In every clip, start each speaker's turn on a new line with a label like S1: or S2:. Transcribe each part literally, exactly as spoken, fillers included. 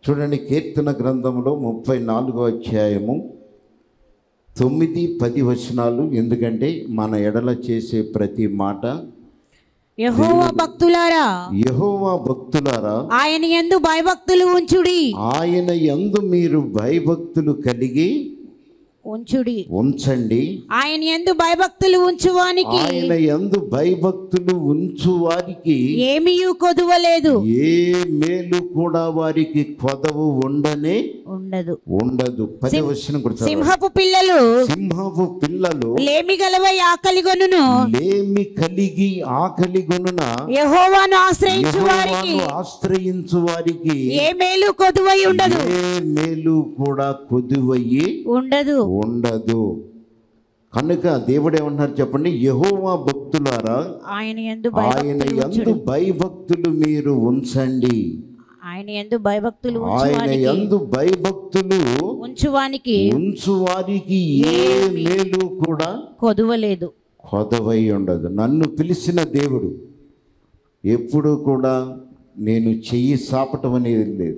S1: చూడండి, కీర్తన గ్రంథంలో ముప్పై నాలుగో అధ్యాయము తొమ్మిది పది వచనాలు. ఎందుకంటే మన ఎడల చేసే ప్రతి మాట,
S2: యెహోవా భక్తులారా
S1: యెహోవా భక్తులారా
S2: ఆయన యందు భయభక్తులు ఉంచుడి,
S1: ఆయన యందు మీరు భయభక్తులు కలిగి
S2: ఉంచుడి
S1: ఉంచండి.
S2: ఆయన యందు భయభక్తులు ఉంచువానికి
S1: ఆయన యందు భయభక్తులు ఉంచు వారికి
S2: ఏమీయూ కొదువలేదు,
S1: ఏ మేలు కూడా వారికి కొదవు ఉండనే
S2: ఉండదు
S1: ఉండదు. పది వచనం కూడా చదవండి.
S2: సింహపు పిల్లలు
S1: సింహపు పిల్లలు
S2: లేమి గలవై ఆకలిగొనును,
S1: లేమి కలిగి ఆకలి గొనున
S2: యెహోవాను ఆశ్రయించు వారికి
S1: యెహోవాను ఆశ్రయించు వారికి
S2: ఏ మేలు కొదువై ఉండదు,
S1: ఏ మేలు కూడా కొదువయ్యి
S2: ఉండదు
S1: ఉండదు. కనుక దేవుడు ఏమన్నారు చెప్పండి, యెహోవా భక్తులారా
S2: ఆయన యందు
S1: ఆయన
S2: భయభక్తులు
S1: యందు
S2: ఉంచుడి,
S1: భయభక్తులు మీరు ఉంచండి.
S2: ఆయన యందు భయభక్తులు
S1: ఆయన
S2: ఉంచువానికి
S1: యందు భయభక్తులు
S2: ఉంచువానికి
S1: ఉంచు వారికి ఏ మేలు కూడా
S2: కొదువలేదు.
S1: కొదవై ఉండదు. నన్ను పిలిచిన దేవుడు ఎప్పుడు కూడా నేను చెయ్యి సాపటం అనేది లేదు.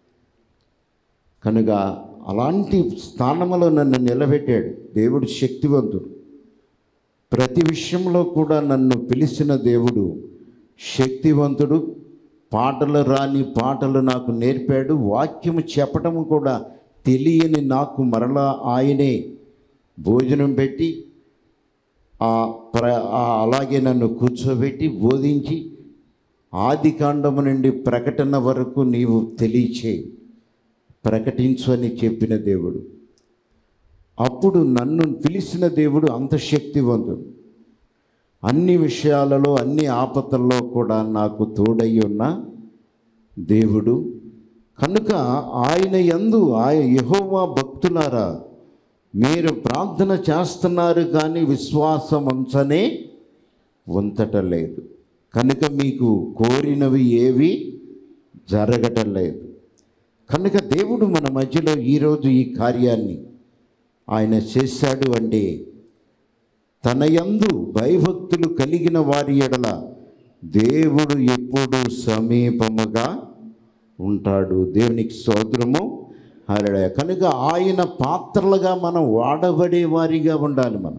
S1: కనుక అలాంటి స్థానంలో నన్ను నిలబెట్టాడు దేవుడు. శక్తివంతుడు. ప్రతి విషయంలో కూడా నన్ను పిలిచిన దేవుడు శక్తివంతుడు. పాటలు రాని పాటలు నాకు నేర్పాడు. వాక్యము చెప్పటము కూడా తెలియని నాకు మరలా ఆయనే భోజనం పెట్టి ఆ ప్ర అలాగే నన్ను కూర్చోబెట్టి బోధించి ఆది కాండము నుండి ప్రకటన వరకు నీవు తెలియచేయి, ప్రకటించు అని చెప్పిన దేవుడు. అప్పుడు నన్ను పిలిచిన దేవుడు అంత శక్తివంతుడు. అన్ని విషయాలలో అన్ని ఆపదల్లో కూడా నాకు తోడై ఉన్న దేవుడు. కనుక ఆయన యందు ఆయన యెహోవా భక్తులారా మీరు ప్రార్థన చేస్తున్నారు కానీ విశ్వాసం ఉంచనే ఉంచటం లేదు. కనుక మీకు కోరినవి ఏవి జరగటం లేదు. కనుక దేవుడు మన మధ్యలో ఈరోజు ఈ కార్యాన్ని ఆయన చేశాడు అంటే తన యందు భయభక్తులు కలిగిన వారి ఎడల దేవుడు ఎప్పుడు సమీపముగా ఉంటాడు. దేవునికి స్తోత్రము, హల్లెలూయా. కనుక ఆయన పాత్రలుగా మనం వాడబడే వారిగా ఉండాలి. మనం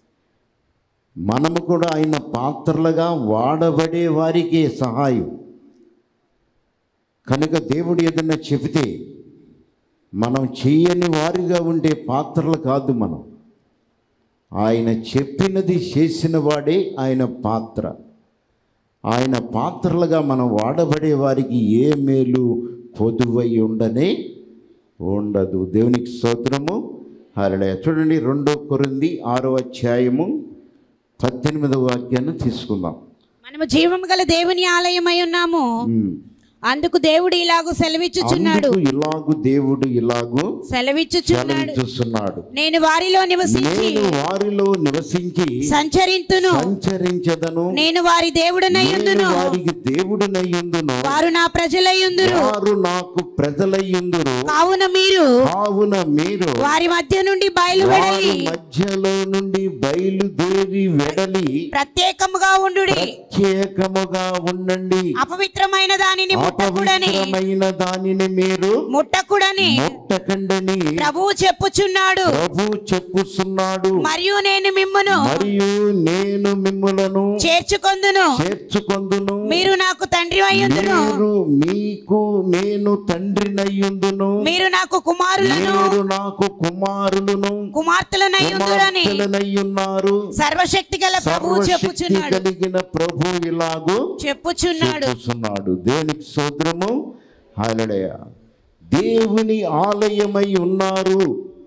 S1: మనము కూడా ఆయన పాత్రలుగా వాడబడే వారికే సహాయం. కనుక దేవుడు ఏదన్నా చెబితే మనం చెయ్యని వారిగా ఉండే పాత్రలు కాదు. మనం ఆయన చెప్పినది చేసిన వాడే ఆయన పాత్ర. ఆయన పాత్రలుగా మనం వాడబడే వారికి ఏ మేలు పొదువై ఉండనే ఉండదు. దేవునికి స్తోత్రము, హల్లెలూయా. చూడండి, రెండో కొరింథీ ఆరో అధ్యాయము పద్దెనిమిదవ వాక్యాన్ని తీసుకుందాం.
S2: మనము జీవము గల దేవుని ఆలయమై ఉన్నాము, అందుకు దేవుడు ఇలాగూ సెలవిచ్చుచున్నాడు
S1: ఇలాగు దేవుడు ఇలాగు
S2: సెలవిచ్చుచున్నాడు
S1: సెలవిచ్చుచున్నాడు
S2: నేను వారిలో నివసించి
S1: నేను వారిలో నివసించి
S2: సంచరింతును
S1: సంచరించదను.
S2: నేను వారి దేవుడనయ్యుందును,
S1: వారికి దేవుడనయ్యుందును,
S2: వారు నా ప్రజలయ్యుందురు.
S1: వారు నాకు ప్రజలయ్యుందురు.
S2: కావున మీరు
S1: కావున మీరు
S2: వారి మధ్య నుండి బయలువెడలి
S1: వారి మధ్యలో నుండి బయలుదేరి వెడలి
S2: ప్రత్యేకముగా ఉండుడి,
S1: ప్రత్యేకముగా ఉండండి.
S2: అపవిత్రమైన దానిని ముట్టకుడని
S1: అపవిత్రమైన దానిని మీరు
S2: ముట్టకుడని
S1: ముట్టకండని
S2: ప్రభువు చెప్పుచున్నాడు.
S1: ప్రభువు చెప్పుచున్నాడు.
S2: మరియు నేను మిమ్మును
S1: మరియు నేను మిమ్ములను
S2: చేర్చుకొందును,
S1: చేర్చుకొందును.
S2: మీరు నాకు తండ్రి అయ్యుందును,
S1: మీరు మీకు నేను తండ్రినయ్యుందును.
S2: మీరు నాకు కుమారులను
S1: మీరు నాకు కుమారులను
S2: కుమార్తెలనయ్యుందురని
S1: కుమార్తెలనయ్యున్నారు.
S2: సర్వశక్తి గల ప్రభువు
S1: సర్వశక్తి
S2: చెప్పుచున్నాడు
S1: కలిగిన ప్రభు ఇలాగూ
S2: చెప్పుచున్నాడు.
S1: చెప్పుచున్నాడు. దేవునికి స్తోత్రము, హల్లెలూయా. దేవుని ఆలయమై ఉన్నారు.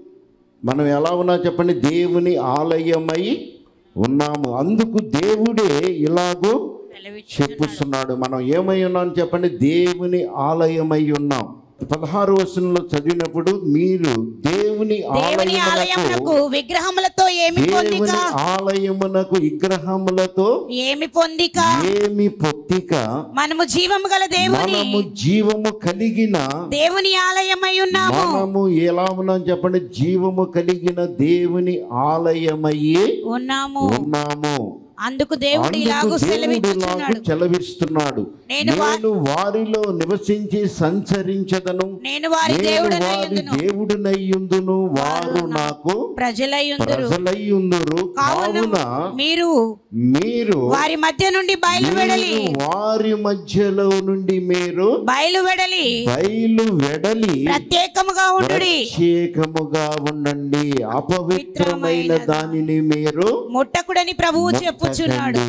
S1: మనం ఎలా ఉన్నా చెప్పండి, దేవుని ఆలయమై ఉన్నాము. అందుకు దేవుడే ఇలాగూ చెప్పుస్తున్నాడు. మనం ఏమై ఉన్నాం చెప్పండి, దేవుని ఆలయమై ఉన్నాం. పదహారు వచనంలో చదివినప్పుడు మీరు దేవుని
S2: దేవుని ఆలయమునకు విగ్రహములతో ఏమి పొందిక,
S1: దేవుని ఆలయమునకు విగ్రహములతో
S2: ఏమి పొందిక,
S1: ఏమి పొత్తిక,
S2: మనము జీవము గల దేవుని
S1: మనము జీవము కలిగిన
S2: దేవుని ఆలయమై ఉన్నాము.
S1: మనము ఎలా ఉన్నాం చెప్పండి, జీవము కలిగిన దేవుని ఆలయమయ్యే
S2: ఉన్నాము.
S1: ఉన్నాము.
S2: అందుకు దేవుడు ఇలాగూ సెలవిస్తున్నాడు,
S1: సెలవిస్తున్నాడు నేను వారిలో నివసించి సంచరించదను,
S2: నేను వారి
S1: దేవుడినయ్యుందును, వారు నాకు ప్రజలయ్యుందురు. కావున
S2: మీరు
S1: మీరు
S2: వారి మధ్య నుండి బయలు వెడలి
S1: వారి మధ్యలో నుండి మీరు
S2: బయలు వెడలి
S1: బయలు వెడలి
S2: ప్రత్యేకముగా ఉండుడి,
S1: ప్రత్యేకముగా ఉండండి, అపవిత్రమైన దానిని మీరు
S2: ముట్టకుడని ప్రభువు చెప్పుచున్నాడు.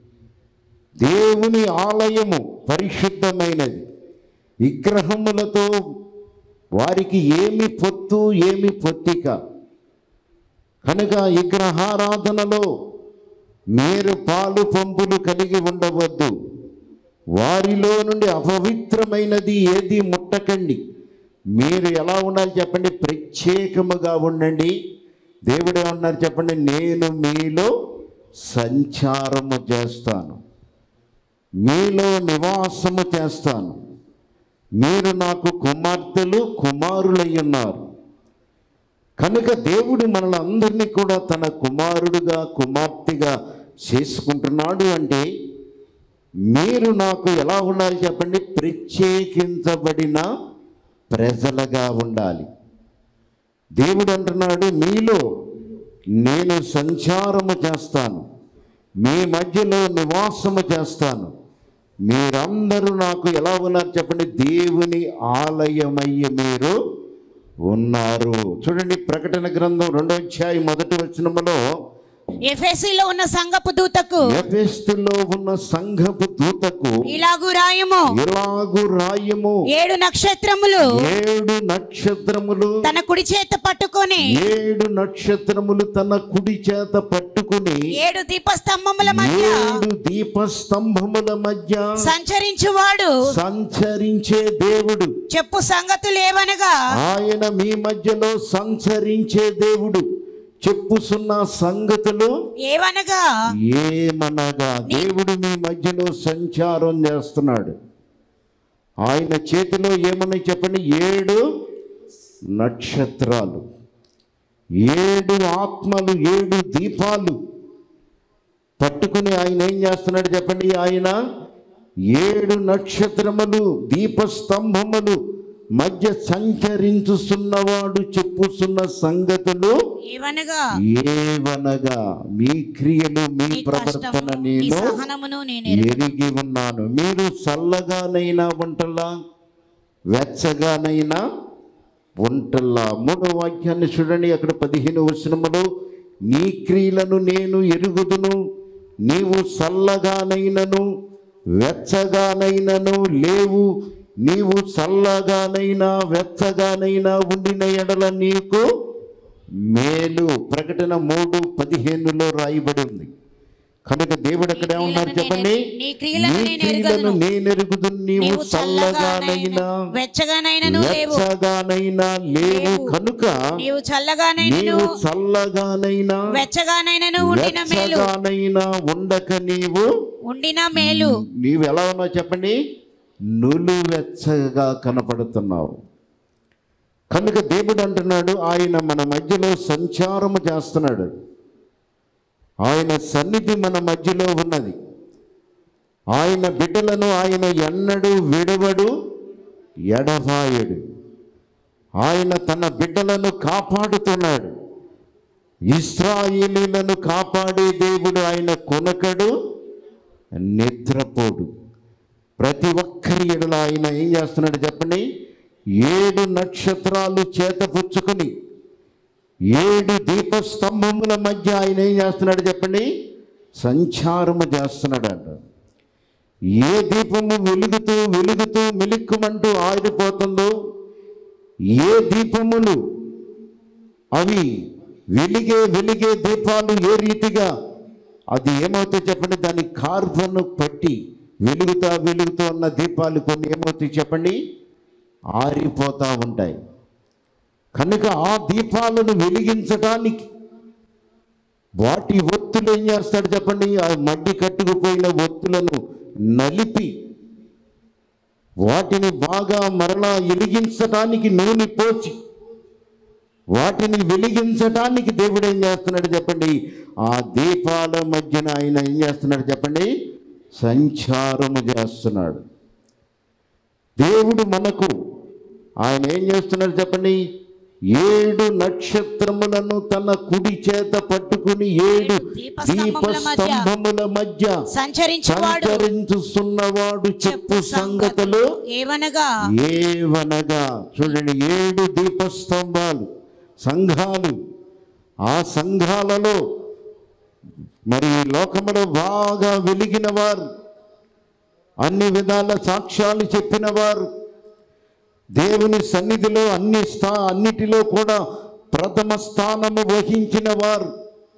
S1: దేవుని ఆలయము పరిశుద్ధమైనది. విగ్రహములతో వారికి ఏమి పొత్తు ఏమి పొత్తిక కనుక విగ్రహారాధనలో మీరు పాలు పంపులు కలిగి ఉండవద్దు. వారిలో నుండి అపవిత్రమైనది ఏది ముట్టకండి. మీరు ఎలా ఉండాలి చెప్పండి? ప్రత్యేకముగా ఉండండి. దేవుడు ఏమన్నారు చెప్పండి? నేను మీలో సంచారము చేస్తాను, మీలో నివాసము చేస్తాను, మీరు నాకు కుమార్తెలు కుమారులై ఉన్నారు. కనుక దేవుడు మనల్ని అందరినీ కూడా తన కుమారుడుగా కుమార్తెగా చేసుకుంటున్నాడు. అంటే మీరు నాకు ఎలా ఉండాలి చెప్పండి? ప్రత్యేకించబడిన ప్రజలుగా ఉండాలి. దేవుడు అంటున్నాడు, మీలో నేను సంచారము చేస్తాను, మీ మధ్యలో నివాసము చేస్తాను, మీరందరూ నాకు ఎలా ఉన్నారు చెప్పండి? దేవుని ఆలయమయ్యి మీరు ఉన్నారు. చూడండి, ప్రకటన గ్రంథం రెండో అధ్యాయం మొదటి వచనములో
S2: ఎఫెసీలో ఉన్న సంఘపు దూతకు
S1: ఎఫెసులో ఉన్న సంఘపు దూతకు
S2: ఇలాగు రాయము
S1: ఇలాగు రాయము
S2: ఏడు నక్షత్రములు
S1: ఏడు నక్షత్రములు
S2: తన కుడి చేత పట్టుకొని
S1: ఏడు నక్షత్రములు తన కుడి చేత పట్టుకుని
S2: ఏడు దీపస్తంభముల మధ్య
S1: ఏడు దీపస్తంభముల మధ్య
S2: సంచరించువాడు
S1: సంచరించే దేవుడు
S2: చెప్పు సంగతులు ఏవనగా
S1: ఆయన మీ మధ్యలో సంచరించే దేవుడు చెప్పుసున్న సంగతులు
S2: ఏవనగా
S1: ఏమనగా దేవుడు మీ మధ్యలో సంచారం చేస్తున్నాడు. ఆయన చేతిలో ఏమని చెప్పండి? ఏడు నక్షత్రాలు, ఏడు ఆత్మలు, ఏడు దీపాలు పట్టుకుని ఆయన ఏం చేస్తున్నాడు చెప్పండి? ఆయన ఏడు నక్షత్రములు దీపస్తంభములు మధ్య సంచరించుతున్నవాడు చెప్పుతున్న సంగతులు
S2: ఏవనగా
S1: ఏవనగా మీ క్రియలు మీ ప్రవర్తన నేను ఎరిగి ఉన్నాను. మీరు చల్లగానైనా వంటలా వెచ్చగానైనా వంటల్లా. మూడో వాక్యాన్ని చూడండి, అక్కడ పదిహేను వచనములో నీ క్రియలను నేను ఎరుగుదును, నీవు చల్లగానైనను వెచ్చగానైనను లేవు, నీవు చల్లగానైనా వెచ్చగానైనా ఉండిన ఎడల నీకు మేలు. ప్రకటన మూడు పదిహేనులో రాయబడి ఉంది. కనుక దేవుడు అక్కడ ఏమన్నారు చెప్పండి? నీ క్రియలను నేనెరుగుదు, నీవు చల్లగానైనా వెచ్చగానైనా లేవు, కనుక
S2: నీవు చల్లగానైనా
S1: చల్లగానైనా వెచ్చగానైనా ఉండక నీవు
S2: ఉండిన మేలు.
S1: నీవు ఎలా ఉన్నావు చెప్పండి? నులువెచ్చగా కనపడుతున్నావు. కనుక దేవుడు అంటున్నాడు, ఆయన మన మధ్యలో సంచారము చేస్తున్నాడు. ఆయన సన్నిధి మన మధ్యలో ఉన్నది. ఆయన బిడ్డలను ఆయన ఎన్నడూ విడవడు, ఎడబాయడు. ఆయన తన బిడ్డలను కాపాడుతున్నాడు. ఇశ్రాయేలీయులను కాపాడే దేవుడు ఆయన కొనకడు, నిద్రపోడు. ప్రతి ఒక్కరి ఎడల ఆయన ఏం చేస్తున్నాడు చెప్పండి? ఏడు నక్షత్రాలు చేతపుచ్చుకొని ఏడు దీపస్తంభముల మధ్య ఆయన ఏం చేస్తున్నాడు చెప్పండి? సంచారము చేస్తున్నాడు అంట. ఏ దీపము వెలుగుతూ వెలుగుతూ మిలుక్కుమంటూ ఆరిపోతుందో, ఏ దీపములు అవి వెలిగే వెలిగే దీపాలు ఏ రీతిగా అది ఏమవుతాయి చెప్పండి? దాని కార్బన్ పట్టి వెలుగుతా వెలుగుతూ ఉన్న దీపాలు కొన్ని ఏమవుతాయి చెప్పండి? ఆరిపోతూ ఉంటాయి. కనుక ఆ దీపాలను వెలిగించడానికి వాటి ఒత్తులు ఏం చేస్తాడు చెప్పండి? ఆ మడ్డి కట్టుకుపోయిన ఒత్తులను నలిపి వాటిని బాగా మరలా వెలిగించడానికి నూనె పోచి వాటిని వెలిగించటానికి దేవుడు ఏం చేస్తున్నాడు చెప్పండి? ఆ దీపాల మధ్యన ఆయన ఏం చేస్తున్నాడు చెప్పండి? సంచారము చేస్తున్నాడు. దేవుడు మనకు ఆయన ఏం చేస్తున్నాడు చెప్పండి? ఏడు నక్షత్రములను తన కుడి చేత పట్టుకుని ఏడు దీపస్తంభముల మధ్య సంచరించుచున్నవాడు చెప్పు సంగతులు
S2: ఏవనగా
S1: ఏవనగా చూడండి, ఏడు దీపస్తంభాలు సంఘాలు. ఆ సంఘాలలో మరి లోకములో బాగా వెలిగిన వారు, అన్ని విధాల సాక్ష్యాలు చెప్పిన వారు, దేవుని సన్నిధిలో అన్ని స్థా అన్నిటిలో కూడా ప్రథమ స్థానము వహించిన వారు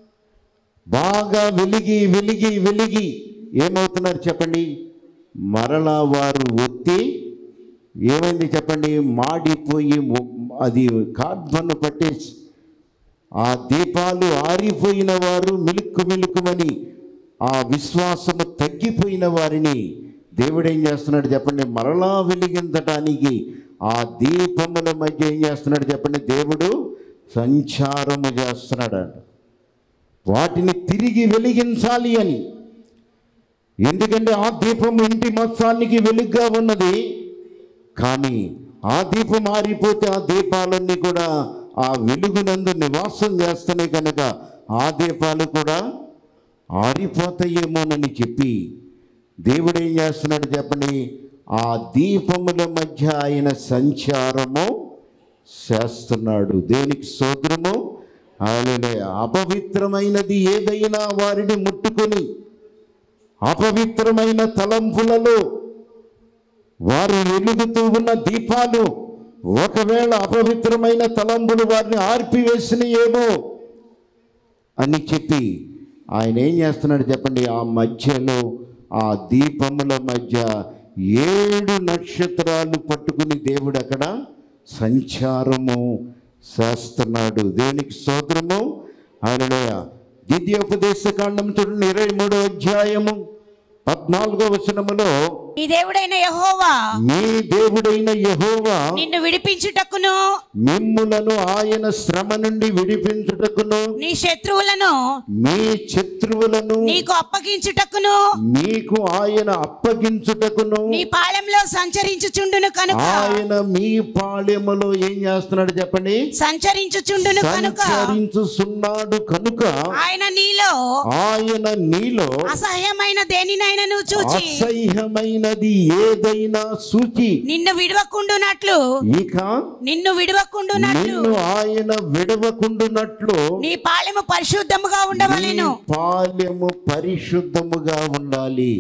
S1: బాగా వెలిగి వెలిగి వెలిగి ఏమవుతున్నారు చెప్పండి? మరలా వారు ఒత్తి ఏమైంది చెప్పండి? మాడిపోయి అది కార్బన్ పట్టేసి ఆ దీపాలు ఆరిపోయిన వారు మిలుక్కు మిలుక్కుమని ఆ విశ్వాసము తగ్గిపోయిన వారిని దేవుడు ఏం చేస్తున్నాడు చెప్పండి? మరలా వెలిగించటానికి ఆ దీపముల మధ్య ఏం చేస్తున్నాడు చెప్పండి? దేవుడు సంచారము చేస్తున్నాడు. వాటిని తిరిగి వెలిగించాలి అని. ఎందుకంటే ఆ దీపం ఇంటి మొత్తానికి వెలుగుగా ఉన్నది. కానీ ఆ దీపం ఆరిపోతే ఆ దీపాలన్నీ కూడా ఆ వెలుగునందు నివాసం చేస్తున్నాయి కనుక ఆ దీపాలు కూడా ఆరిపోతాయేమోనని చెప్పి దేవుడు ఏం చేస్తున్నాడు చెప్పండి? ఆ దీపముల మధ్య ఆయన సంచారము చేస్తున్నాడు. దేవునికి స్తోత్రము. హల్లెలూయా. అపవిత్రమైనది ఏదైనా వారిని ముట్టుకొని అపవిత్రమైన తలంపులలో వారు వెలుగుతూ ఉన్న దీపాలు ఒకవేళ అపవిత్రమైన తలంపులు వారిని ఆర్పివేసినయేమో అని చెప్పి ఆయన ఏం చేస్తున్నాడు చెప్పండి? ఆ మధ్యలో ఆ దీపముల మధ్య ఏడు నక్షత్రాలు పట్టుకుని దేవుడు అక్కడ సంచారము చేస్తున్నాడు. దేవునికి స్తోత్రము. హల్లెలూయా. ద్వితీయోపదేశ కాండం చూడండి, ఇరవై మూడో అధ్యాయము పద్నాలుగో వచనములో,
S2: నీ దేవుడైన యెహోవా
S1: నీ దేవుడైన యెహోవా
S2: నిన్ను విడిపించుటకును
S1: మిమ్ములను ఆయన శ్రమ నుండి విడిపించుటకును
S2: నీ శత్రువులను
S1: మీ శత్రువులను
S2: నీకు అప్పగించుటకును
S1: మీకు ఆయన అప్పగించుటకును
S2: నీ పాళెంలో సంచరించుచుండును కనుక
S1: ఆయన మీ పాళెములో ఏం చేస్తున్నాడు చెప్పండి?
S2: సంచరించుచుండును కనుక
S1: సంచరించుచున్నాడు కనుక
S2: ఆయన నీలో
S1: ఆయన నీలో
S2: అసహ్యమైన దేనినైనను చూచి
S1: అసహ్యమైనది ఏదైనా సూచి
S2: నిన్ను విడవకుండునట్లు
S1: ఇక
S2: నిన్ను విడవకుండునట్లు
S1: నిన్ను ఆయన విడవకుండునట్లు
S2: నీ పాళెము పరిశుద్ధముగా ఉండవలెను.
S1: పాలెము పరిశుద్ధముగా ఉండాలి.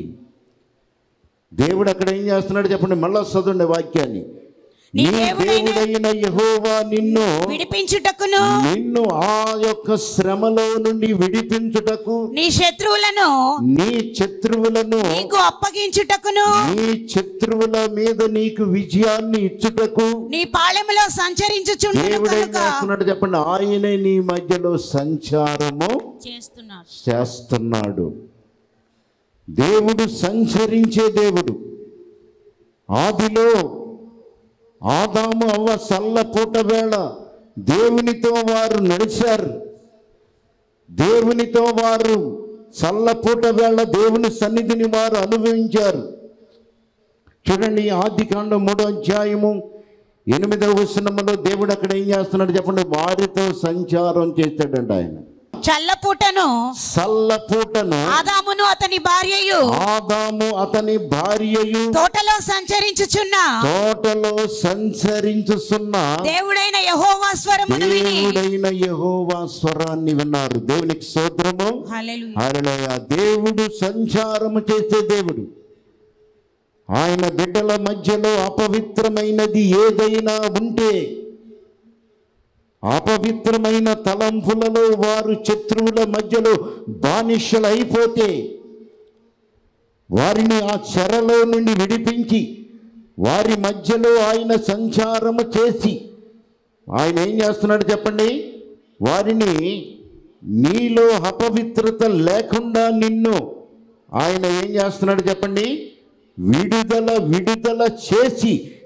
S1: దేవుడు అక్కడ ఏం చేస్తున్నాడు చెప్పండి? మళ్ళా చదవండి వాక్యాన్ని. నీ దేవుడైన యెహోవా నిన్ను
S2: విడిపించుటకును
S1: నిన్ను ఆ యొక్క శ్రమలో నుండి విడిపించుటకు
S2: నీ శత్రువులను
S1: నీ శత్రువులను
S2: నీకు అప్పగించుటకును
S1: నీ శత్రువుల మీద నీకు విజయాన్ని ఇచ్చుటకు
S2: నీ పాళెములో సంచరించుచుండును
S1: దేవుడు ఏం
S2: కనుక
S1: చేస్తున్నాడు చెప్పండి? ఆయనే నీ మధ్యలో సంచారము
S2: చేస్తున్నాడు
S1: చేస్తున్నాడు. దేవుడు సంచరించే దేవుడు. ఆదిలో ఆదాము అవ్వ సల్లపూట వేళ దేవునితో వారు నడిచారు. దేవునితో వారు సల్లపూట వేళ దేవుని సన్నిధిని వారు అనుభవించారు. చూడండి, ఆది కాండం మూడో అధ్యాయము ఎనిమిదవ వచనములో దేవుడు అక్కడ ఏం చేస్తున్నాడు చెప్పండి? వారితో సంచారం చేస్తాడంట ఆయన.
S2: చల్లపూటను
S1: సల్లపూటను
S2: ఆదామును అతని భార్యయు
S1: ఆదాము అతని భార్యయు
S2: తోటలో సంచరించుచున్న
S1: తోటలో సంచరించుచున్న
S2: దేవుడైన యెహోవా స్వరమును విని
S1: దేవుడైన యెహోవా స్వరాన్ని విన్నారు. దేవునికి స్తోత్రము.
S2: హల్లెలూయా.
S1: హల్లెలూయా. దేవుడు సంచారము చేసే దేవుడు. ఆయన బిడ్డల మధ్యలో అపవిత్రమైనది ఏదైనా ఉంటే, అపవిత్రమైన తలంపులలో వారు శత్రువుల మధ్యలో బానిసలు అయిపోతే వారిని ఆ చెరలో నుండి విడిపించి వారి మధ్యలో ఆయన సంచారము చేసి ఆయన ఏం చేస్తున్నాడు చెప్పండి? వారిని నీలో అపవిత్రత లేకుండా నిన్ను ఆయన ఏం చేస్తున్నాడు చెప్పండి? విడుదల విడుదల చేసి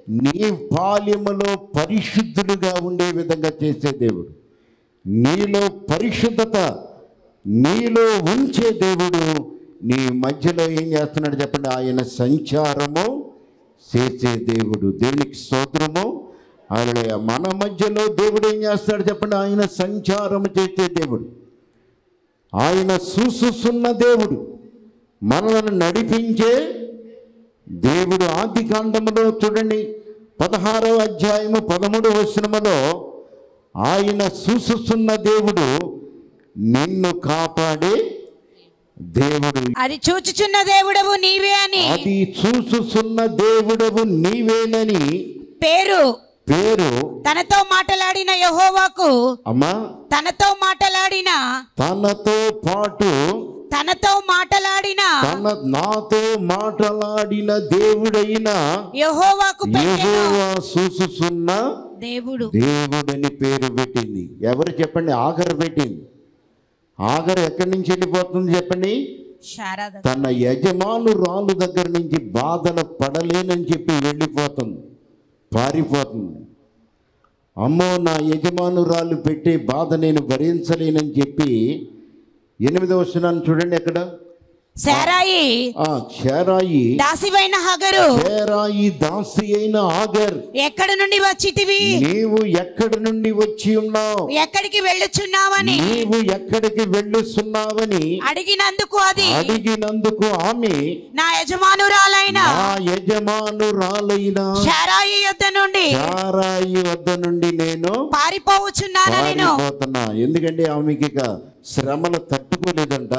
S1: నీ పాల్యములో పరిశుద్ధులుగా ఉండే విధంగా చేసే దేవుడు, నీలో పరిశుద్ధత నీలో ఉంచే దేవుడు నీ మధ్యలో ఏం చేస్తున్నాడు చెప్పండి? ఆయన సంచారము చేసే దేవుడు. దేవునికి స్తోత్రము. ఆయన మన మధ్యలో దేవుడు ఏం చేస్తాడు చెప్పండి? ఆయన సంచారము చేసే దేవుడు, ఆయన చూసుస్తున్న దేవుడు, మనల్ని నడిపించే దేవుడు. ఆది కాండములో చూడండి, పదహారవ అధ్యాయము పదమూడవ వచనములో ఆయన చూసుస్తున్న దేవుడు, నిన్ను కాపాడే దేవుడు.
S2: అది చూచుచున్న దేవుడవు నీవే అని,
S1: అది చూసుస్తున్న దేవుడవు నీవేనని
S2: పేరు
S1: పేరు
S2: తనతో మాట్లాడిన యెహోవాకు,
S1: అమ్మా
S2: తనతో మాట్లాడిన
S1: తనతో పాటు
S2: తనతో మాట్లాడిన
S1: తన నాతో మాట్లాడిన దేవుడైన
S2: యెహోవాకు
S1: యెహోవా చూసుచున్న
S2: దేవుడు
S1: దేవుడని పేరు పెట్టింది. ఎవరు చెప్పండి? ఆగరు పెట్టింది. ఆగరు ఎక్కడి నుంచి వెళ్ళిపోతుంది చెప్పండి?
S2: శారద.
S1: తన యజమానురాలు దగ్గర నుంచి బాధలు పడలేనని చెప్పి వెళ్ళిపోతుంది, పారిపోతుంది. అమ్మో, నా యజమానురాలు పెట్టే బాధ నేను భరించలేనని చెప్పి ఎనిమిదవ వచనాన్ని చూడండి. ఎక్కడ?
S2: శారాయి
S1: ఆ శారాయి
S2: దాసివైన హగరు,
S1: శారాయి దాసి అయిన ఆగర్,
S2: ఎక్కడ నుండి వచ్చితివి?
S1: నీవు ఎక్కడి నుండి వచ్చి ఉన్నావు?
S2: ఎక్కడికి వెళ్ళుచున్నావని
S1: నీవు ఎక్కడికి వెళ్ళుస్తున్నావని
S2: అడిగినందుకు అది
S1: అడిగినందుకు ఆమె,
S2: నా యజమానురాలైన
S1: నా యజమానురాలైన
S2: శారాయి యొద్ద నుండి
S1: శారాయి వద్ద నుండి నేను
S2: పారిపోవచ్చున్నాను నేను.
S1: పారిపోతున్నా. ఎందుకంటే ఆమెకి ఇక శ్రమలు తట్టుకోలేదంట.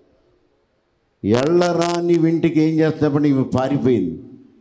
S1: ఎళ్ళరాని వింటికి ఏం చేస్తున్నప్పుడు ఇవి పారిపోయింది.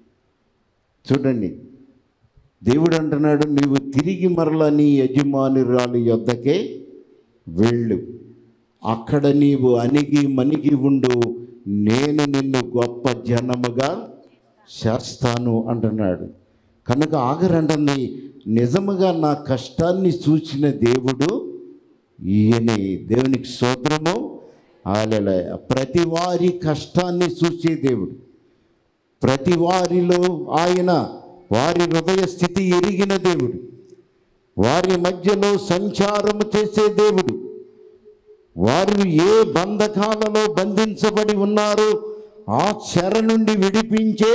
S1: చూడండి, దేవుడు అంటున్నాడు, నీవు తిరిగి మరలా నీ యజమానురాలి యొద్దకే వెళ్ళు, అక్కడ నీవు అణిగి మణిగి ఉండు, నేను నిన్ను గొప్ప జనముగా చేస్తాను అంటున్నాడు. కనుక ఆగరంటుంది, నిజముగా నా కష్టాన్ని చూసిన దేవుడు ఈయనే. దేవునికి స్తోత్రము. హల్లెలూయా. ప్రతి వారి కష్టాన్ని చూసే దేవుడు, ప్రతి వారిలో ఆయన వారి హృదయ స్థితి ఎరిగిన దేవుడు, వారి మధ్యలో సంచారము చేసే దేవుడు, వారు ఏ బంధకాలలో బంధించబడి ఉన్నారో ఆ చెర నుండి విడిపించే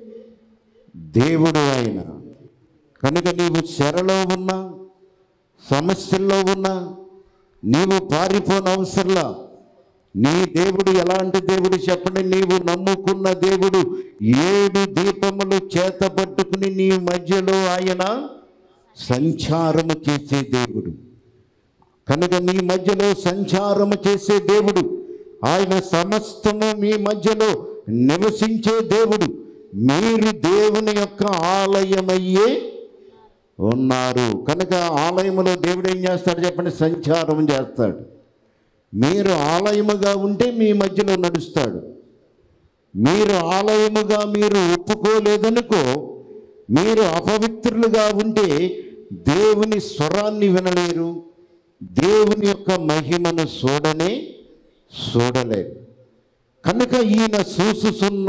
S1: దేవుడు ఆయన. కనుక నీవు చెరలో ఉన్నా, సమస్యల్లో ఉన్నా, నీవు పారిపోనవసరంలా. నీ దేవుడు ఎలాంటి దేవుడు చెప్పండి? నీవు నమ్ముకున్న దేవుడు ఏడు దీపములు చేత పట్టుకుని నీ మధ్యలో ఆయన సంచారము చేసే దేవుడు. కనుక నీ మధ్యలో సంచారము చేసే దేవుడు, ఆయన సమస్తము మీ మధ్యలో నివసించే దేవుడు. మీరు దేవుని యొక్క ఆలయమయ్యే ఉన్నారు. కనుక ఆలయములో దేవుడు ఏం చేస్తాడు చెప్పండి? సంచారం చేస్తాడు. మీరు ఆలయముగా ఉంటే మీ మధ్యలో నడుస్తాడు. మీరు ఆలయముగా మీరు ఒప్పుకోలేదనుకో, మీరు అపవిత్రులుగా ఉంటే దేవుని స్వరాన్ని వినలేరు, దేవుని యొక్క మహిమను చూడనే చూడలేరు. కనుక ఈయన చూసుచున్న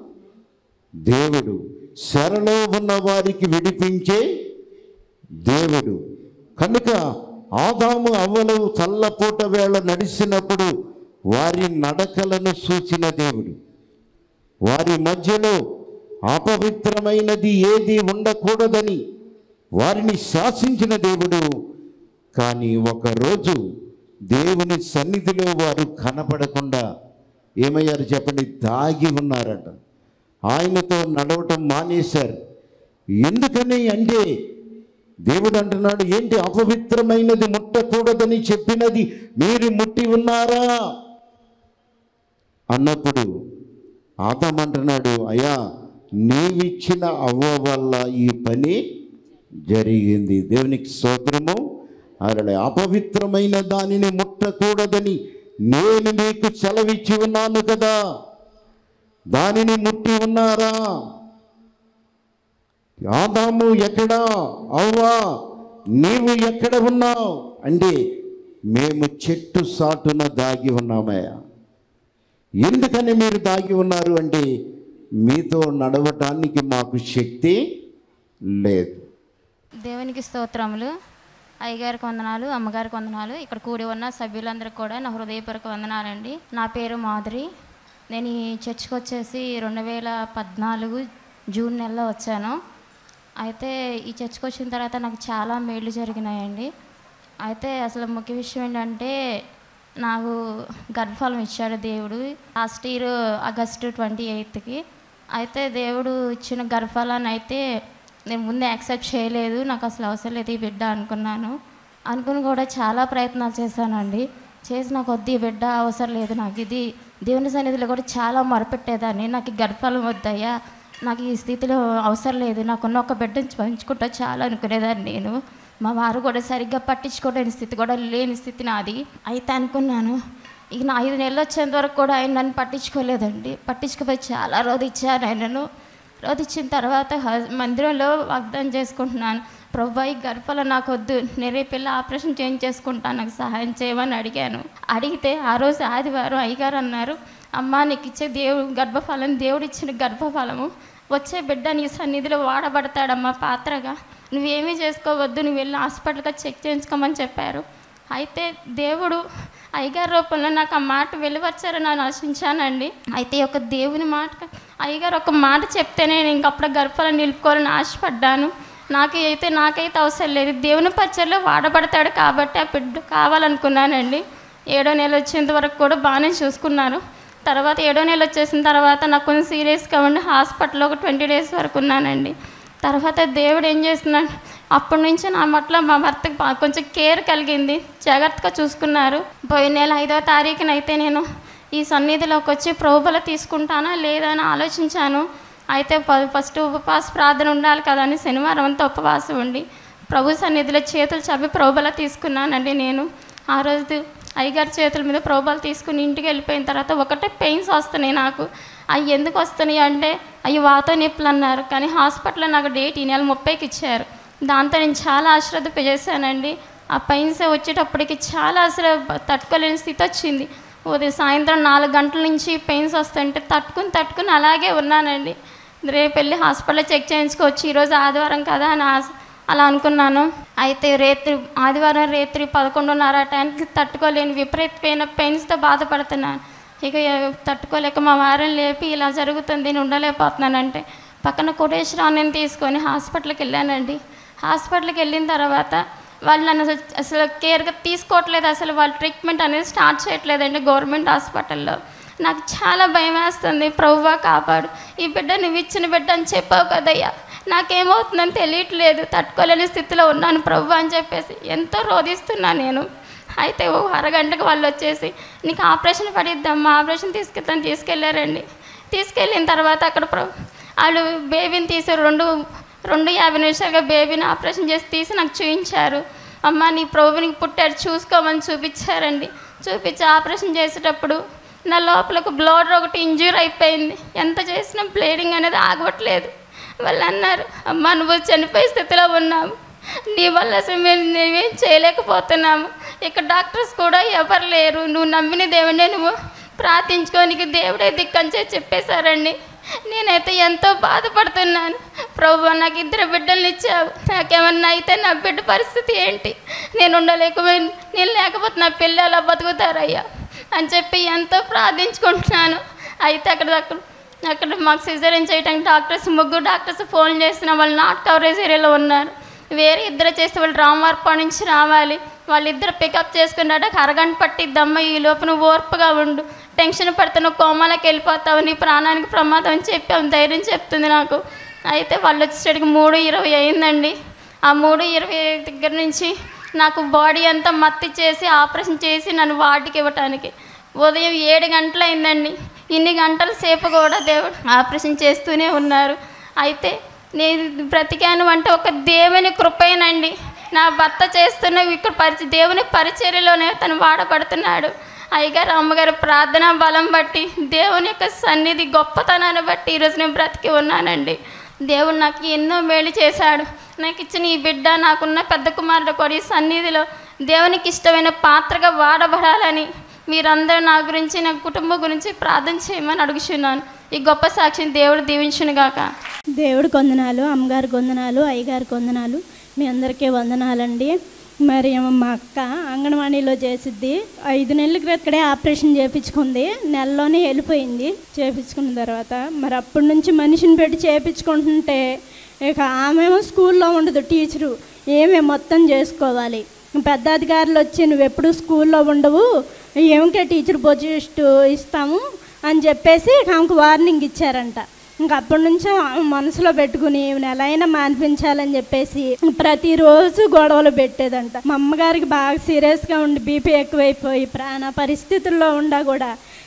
S1: దేవుడు, శరలో ఉన్న వారికి విడిపించే దేవుడు. కనుక ఆదాము అవ్వలు చల్లపూట వేళ నడిచినప్పుడు వారి నడకలను చూచిన దేవుడు, వారి మధ్యలో అపవిత్రమైనది ఏది ఉండకూడదని వారిని శాసించిన దేవుడు. కానీ ఒకరోజు దేవుని సన్నిధిలో వారు కనపడకుండా ఏమయ్యారు చెప్పండి? దాగి ఉన్నారట. ఆయనతో నడవటం మానేశారు. ఎందుకని అంటే దేవుడు అంటున్నాడు, ఏంటి అపవిత్రమైనది ముట్టకూడదని చెప్పినది మీరు ముట్టి ఉన్నారా అన్నప్పుడు ఆదాము అంటున్నాడు, అయ్యా నీవిచ్చిన అవ్వ వల్ల ఈ పని జరిగింది. దేవునికి స్తోత్రము. అరే, అపవిత్రమైన దానిని ముట్టకూడదని నేను మీకు సెలవిచ్చి ఉన్నాను కదా, దానిని ముట్టి ఉన్నారా? ఆదాము ఎక్కడా? అవ్వా నీవు ఎక్కడ ఉన్నావు అంటే మేము చెట్టు సాటున దాగి ఉన్నామయ్యా. ఎందుకని మీరు దాగి ఉన్నారు అంటే మీతో నడవటానికి మాకు శక్తి లేదు.
S3: దేవునికి స్తోత్రములు. అయ్యగారికి వందనాలు, అమ్మగారికి వందనాలు, ఇక్కడ కూడి ఉన్న సభ్యులందరికీ కూడా నా హృదయపూర్వక వందనాలండి. నా పేరు మాధురి. నేను ఈ చర్చ్కి వచ్చేసి రెండు వేల పద్నాలుగు జూన్ నెలలో వచ్చాను. అయితే ఈ చర్చ్కి వచ్చిన తర్వాత నాకు చాలా మేళ్ళు జరిగినాయండి. అయితే అసలు ముఖ్య విషయం ఏంటంటే నాకు గర్భఫలం ఇచ్చాడు దేవుడు లాస్ట్ ఇయర్ ఆగస్టు ట్వంటీ ఎయిత్కి. అయితే దేవుడు ఇచ్చిన గర్భఫలాన్ని అయితే నేను ముందే యాక్సెప్ట్ చేయలేదు. నాకు అసలు అవసరం లేదు ఈ బిడ్డ అనుకున్నాను. అనుకుని కూడా చాలా ప్రయత్నాలు చేశానండి. చేసి నాకు వద్దు ఈ బిడ్డ అవసరం లేదు, నాకు ఇది దేవుని సన్నిధిలో కూడా చాలా మొరపెట్టేదాన్ని. నాకు ఈ గర్భఫలం వద్దయ్యా, నాకు ఈ స్థితిలో అవసరం లేదు, నాకున్న ఒక బిడ్డను పంచుకుంటా చాలా అనుకునేదాన్ని నేను. మా వారు కూడా సరిగ్గా పట్టించుకోలేని స్థితి కూడా లేని స్థితి నాది. అయితే అనుకున్నాను ఇక నా ఐదు నెలలు వచ్చేంత వరకు కూడా ఆయన నన్ను పట్టించుకోలేదండి. పట్టించుకుపోయి చాలా రోజు ఇచ్చాను ఆయనను. రోజు ఇచ్చిన తర్వాత మందిరంలో వాగ్దానం చేసుకుంటున్నాను, ప్రభా ఈ గర్భఫలం నాకు వద్దు, నేను రేపు పిల్ల ఆపరేషన్ చేంజ్ చేసుకుంటాను, నాకు సహాయం చేయమని అడిగాను. అడిగితే ఆ రోజు ఆదివారం అయ్యగారు అన్నారు, అమ్మ నీకు ఇచ్చే దేవుడు గర్భఫలం దేవుడు ఇచ్చిన గర్భఫలము వచ్చే బిడ్డ నీ సన్నిధిలో వాడబడతాడమ్మా పాత్రగా, నువ్వేమీ చేసుకోవద్దు, నువ్వు వెళ్ళి హాస్పిటల్గా చెక్ చేయించుకోమని చెప్పారు. అయితే దేవుడు అయ్యగారి రూపంలో నాకు ఆ మాట వెలువచ్చారని నేను ఆశించానండి. అయితే ఒక దేవుని మాట అయ్యగారు ఒక మాట చెప్తేనే నేను ఇంకప్పుడు గర్భఫలం నిలుపుకోవాలని ఆశపడ్డాను. నాకు అయితే నాకైతే అవసరం లేదు, దేవుని పరిచర్లో వాడబడతాడు కాబట్టి ఆ బిడ్డ కావాలనుకున్నానండి. ఏడో నెల వచ్చేంత వరకు కూడా బాగానే చూసుకున్నారు. తర్వాత ఏడో నెల వచ్చేసిన తర్వాత నాకు కొంచెం సీరియస్గా ఉండి హాస్పిటల్లో ఒక ట్వంటీ డేస్ వరకు ఉన్నానండి. తర్వాత దేవుడు ఏం చేస్తున్నాడు, అప్పటి నుంచి నా పట్ల మా భర్తకి కొంచెం కేర్ కలిగింది, జాగ్రత్తగా చూసుకున్నారు. పోయిన నెల ఐదవ తారీఖునైతే నేను ఈ సన్నిధిలోకి వచ్చి ప్రభుబల తీసుకుంటానా లేదా అని ఆలోచించాను. అయితే ఫస్ట్ ఉపవాస ప్రార్థన ఉండాలి కదా అని శనివారం అంతా ఉపవాసం ఉండి ప్రభు సన్నిధిలో చేతులు చవి ప్రభుబల తీసుకున్నానండి. నేను ఆ రోజు అయ్యగారి చేతుల మీద ప్రభుబల తీసుకుని ఇంటికి వెళ్ళిపోయిన తర్వాత ఒకటే పెయిన్స్ వస్తున్నాయి నాకు. అవి ఎందుకు వస్తున్నాయి అంటే అవి వాత నొప్పులు అన్నారు, కానీ హాస్పిటల్లో నాకు డేట్ ఈ నెల ముప్పైకి ఇచ్చారు. దాంతో నేను చాలా అశ్రద్ధ చేశానండి. ఆ పెయిన్స్ వచ్చేటప్పటికి చాలా అసలు తట్టుకోలేని స్థితి వచ్చింది. ఉదయం సాయంత్రం నాలుగు గంటల నుంచి పెయిన్స్ వస్తుంటే తట్టుకుని తట్టుకుని అలాగే ఉన్నానండి. రేపు వెళ్ళి హాస్పిటల్లో చెక్ చేయించుకోవచ్చు, ఈరోజు ఆదివారం కదా అని అలా అనుకున్నాను. అయితే రేత్రి ఆదివారం రేత్రి పదకొండున్నర టైంకి తట్టుకోలేని విపరీతమైన పెయిన్స్తో బాధపడుతున్నాను. ఇక తట్టుకోలేక మా వారిని లేపి ఇలా జరుగుతుంది నేను ఉండలేకపోతున్నానంటే పక్కన కోటేశ్వరాన్ని తీసుకొని హాస్పిటల్కి వెళ్ళానండి. హాస్పిటల్కి వెళ్ళిన తర్వాత వాళ్ళు నన్ను అసలు అసలు కేర్గా తీసుకోవట్లేదు, అసలు వాళ్ళు ట్రీట్మెంట్ అనేది స్టార్ట్ చేయట్లేదండి గవర్నమెంట్ హాస్పిటల్లో. నాకు చాలా భయం వేస్తుంది, ప్రభువా కాపాడు, ఈ బిడ్డ నువ్వు ఇచ్చిన బిడ్డ అని చెప్పావు కదయ్యా, నాకేమవుతుందని తెలియట్లేదు, తట్టుకోలేని స్థితిలో ఉన్నాను ప్రభువా అని చెప్పేసి ఎంతో రోధిస్తున్నాను నేను. అయితే ఓ అరగంటకు వాళ్ళు వచ్చేసి నీకు ఆపరేషన్ పడిద్దమ్మా, ఆపరేషన్ తీసుకెళ్తాను తీసుకెళ్ళారండి. తీసుకెళ్ళిన తర్వాత అక్కడ వాళ్ళు బేబీని తీసి రెండు రెండు యాభై నిమిషాలుగా బేబీని ఆపరేషన్ చేసి తీసి నాకు చూపించారు. అమ్మ నీ ప్రభునికి పుట్టాడు చూసుకోమని చూపించారండి. చూపించి ఆపరేషన్ చేసేటప్పుడు నా లోపలకు బ్లడ్ ఒకటి ఇంజ్యూర్ అయిపోయింది, ఎంత చేసినా బ్లీడింగ్ అనేది ఆగవట్లేదు. వాళ్ళు అన్నారు, అమ్మ నువ్వు చనిపోయే స్థితిలో ఉన్నావు, నీ వల్ల అసలు మేము మేమేం చేయలేకపోతున్నాము, ఇక్కడ డాక్టర్స్ కూడా ఎవరు లేరు, నువ్వు నమ్మిన దేవుడే నువ్వు ప్రార్థించుకోనికి దేవుడే దిక్కని చెప్పేశారండి. నేనైతే ఎంతో బాధపడుతున్నాను. ప్రభువా నాకు ఇద్దరు బిడ్డల్ని ఇచ్చావు, నాకేమన్నా అయితే నా బిడ్డ పరిస్థితి ఏంటి, నేను ఉండలేకపోయి నేను లేకపోతే నా పిల్లలు అలా బతుకుతారయ్యా అని చెప్పి ఎంతో ప్రార్థించుకుంటున్నాను. అయితే అక్కడ అక్కడ అక్కడ మాకు సిజేరియన్ చేయడానికి డాక్టర్స్ ముగ్గురు డాక్టర్స్ ఫోన్ చేసిన వాళ్ళు నాట్ కవరేజ్ ఏరియాలో ఉన్నారు. వేరే ఇద్దరు చేస్తే వాళ్ళు రామవారపా నుంచి రావాలి, వాళ్ళిద్దరు పికప్ చేసుకున్నాడు. అరగంట పట్టిద్దమ్మ, ఈ లోపు నువ్వు ఓర్పుగా ఉండు, టెన్షన్ పడితే నువ్వు కోమాలోకి వెళ్ళిపోతావు, నీ ప్రాణానికి ప్రమాదం అని చెప్పి ఆమె ధైర్యం చెప్తుంది నాకు. అయితే వాళ్ళు వచ్చేసరికి మూడు ఇరవై అయిందండి. ఆ మూడు ఇరవై దగ్గర నుంచి నాకు బాడీ అంతా మత్తి చేసి ఆపరేషన్ చేసి నన్ను వార్డుకి ఇవ్వటానికి ఉదయం ఏడు గంటలు అయిందండి. ఇన్ని గంటల సేపు కూడా దేవుడు ఆపరేషన్ చేస్తూనే ఉన్నారు. అయితే నేను బ్రతికాను అంటే ఒక దేవుని కృపేనండి. నా భర్త చేస్తున్న ఇక్కడ పరిచ దేవుని పరిచర్యలోనే తను వాడబడుతున్నాడు. అయ్యగారు అమ్మగారు ప్రార్థన బలం బట్టి దేవుని యొక్క సన్నిధి గొప్పతనాన్ని బట్టి ఈరోజు నేను బ్రతికి ఉన్నానండి. దేవుడు నాకు ఎన్నో మేలు చేశాడు. నాకు ఇచ్చిన ఈ బిడ్డ నాకున్న పెద్ద కుమారుడు కూడా ఈ సన్నిధిలో దేవునికి ఇష్టమైన పాత్రగా వాడబడాలని మీరందరూ నా గురించి నా కుటుంబం గురించి ప్రార్థన చేయమని అడుగుతున్నాను. ఈ గొప్ప సాక్షిని దేవుడు దీవించును గాక.
S4: దేవుడికి వందనాలు, అమ్మగారికి వందనాలు, అయ్యగారికి వందనాలు, మీ అందరికీ వందనాలండి. మరి మా అక్క అంగన్వాడీలో చేసిద్ది. ఐదు నెలల క్రితడే ఆపరేషన్ చేయించుకుంది, నెలలోనే వెళ్ళిపోయింది. చేయించుకున్న తర్వాత మరి అప్పటి నుంచి మనిషిని పెట్టి చేయించుకుంటుంటే ఇక ఆమెమో స్కూల్లో ఉండదు, టీచరు ఏమే మొత్తం చేసుకోవాలి. పెద్ద అధికారులు వచ్చి నువ్వు ఎప్పుడు స్కూల్లో ఉండవు, ఏమికే టీచర్ పోస్ట్ ఇస్తాము అని చెప్పేసి ఆమెకు వార్నింగ్ ఇచ్చారంట. ఇంక అప్పటి నుంచి మనసులో పెట్టుకుని నెల అయినా మానిపించాలని చెప్పేసి ప్రతిరోజు గొడవలు పెట్టేదంట. మా అమ్మగారికి బాగా సీరియస్గా ఉండి బీపీ ఎక్కువైపోయి ప్రాణ పరిస్థితుల్లో ఉండా కూడా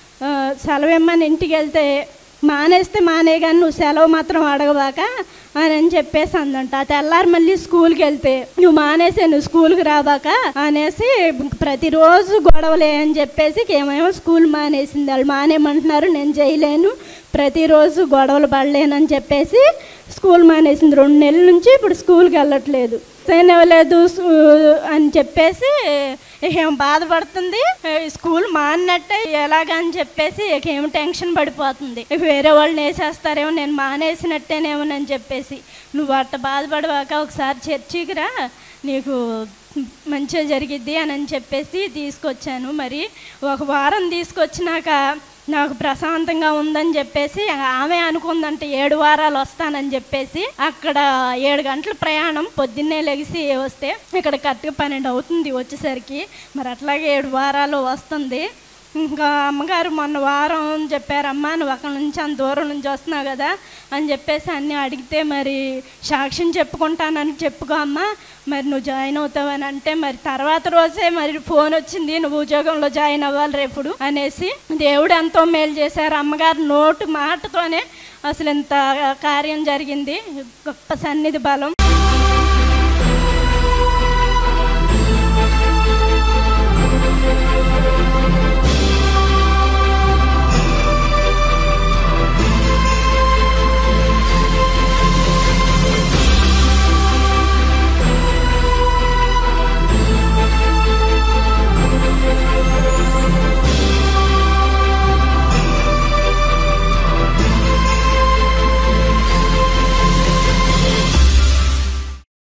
S4: సెలవు ఇంటికి వెళ్తే మానేస్తే మానే కానీ నువ్వు సెలవు మాత్రం అడగబాక అని అని చెప్పేసి అందంట. ఆ తెల్లారి మళ్ళీ స్కూల్కి వెళ్తే నువ్వు మానేసే నువ్వు స్కూల్కి రాబాక అనేసి ప్రతిరోజు గొడవలే అని చెప్పేసి ఏమేమో స్కూల్ మానేసింది. వాళ్ళు మానేమంటున్నారు, నేను చేయలేను, ప్రతిరోజు గొడవలు పడలేనని చెప్పేసి స్కూల్ మానేసింది. రెండు నెలల నుంచి ఇప్పుడు స్కూల్కి వెళ్ళట్లేదు, చేయనివ్వలేదు అని చెప్పేసి ఏం బాధపడుతుంది. స్కూల్ మానట్టే ఎలాగని చెప్పేసి ఏం టెన్షన్ పడిపోతుంది. వేరే వాళ్ళని వేసేస్తారేమో, నేను మానేసినట్టేనేమోనని చెప్పేసి నువ్వు అట్ట బాధపడవాక ఒకసారి చర్చికి రా, నీకు మంచిగా జరిగిద్ది అని చెప్పేసి తీసుకొచ్చాను. మరి ఒక వారం తీసుకొచ్చినాక నాకు ప్రశాంతంగా ఉందని చెప్పేసి ఆమె అనుకుందంటే ఏడు వారాలు వస్తానని చెప్పేసి అక్కడ ఏడు గంటల ప్రయాణం, పొద్దున్నే లెగిసి వస్తే ఇక్కడ కరెక్ట్గా పన్నెండు అవుతుంది వచ్చేసరికి. మరి అట్లాగే ఏడు వారాలు వస్తుంది. ఇంకా అమ్మగారు మొన్న వారం చెప్పారమ్మా, నువ్వు అక్కడ నుంచి అంత దూరం నుంచి వస్తున్నావు కదా అని చెప్పేసి అన్నీ అడిగితే మరి సాక్ష్యం చెప్పుకుంటానని చెప్పుకో అమ్మా, మరి నువ్వు జాయిన్ అవుతావని అంటే మరి తర్వాత రోజే మరి ఫోన్ వచ్చింది, నువ్వు ఉద్యోగంలో జాయిన్ అవ్వాలి రేపుడు అనేసి. దేవుడు ఎంతో మేలు చేశారు. అమ్మగారు నోటు మాటతోనే అసలు ఇంత కార్యం జరిగింది. గొప్ప సన్నిధి బలం.